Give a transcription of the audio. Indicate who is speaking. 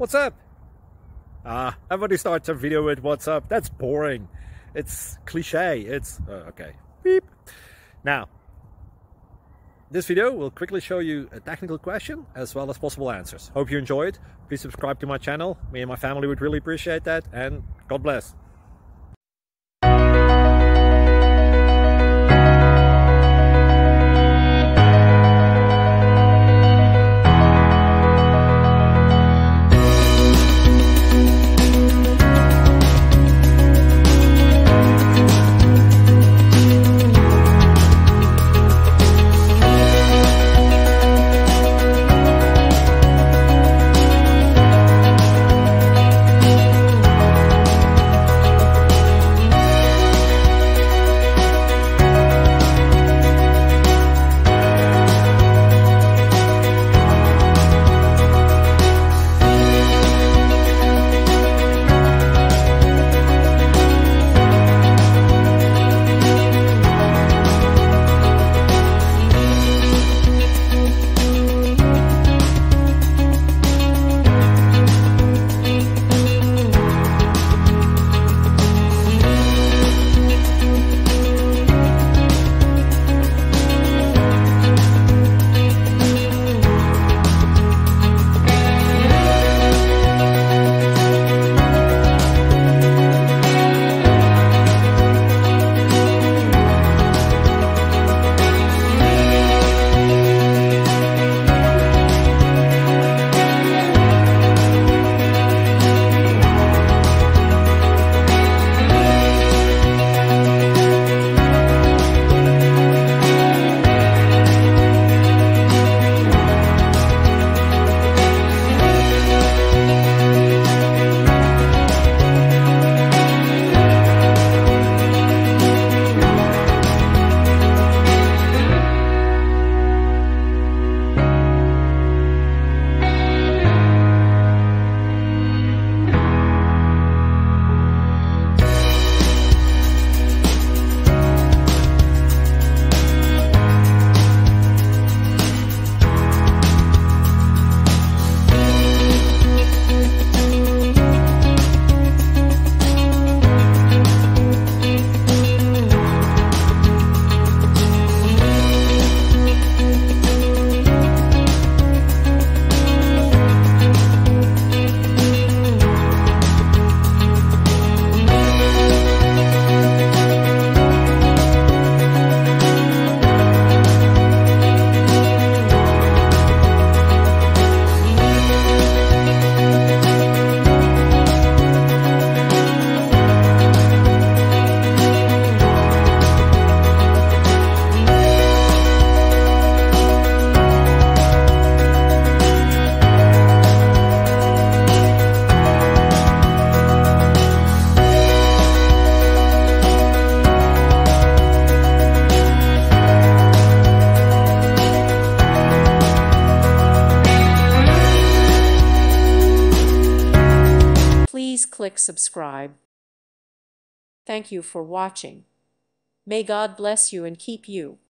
Speaker 1: What's up? Everybody starts a video with what's up. That's boring. It's cliche. It's okay. Beep. Now, this video will quickly show you a technical question as well as possible answers. Hope you enjoyed. Please subscribe to my channel. Me and my family would really appreciate that, and God bless.
Speaker 2: Please click subscribe. Thank you for watching. May God bless you and keep you.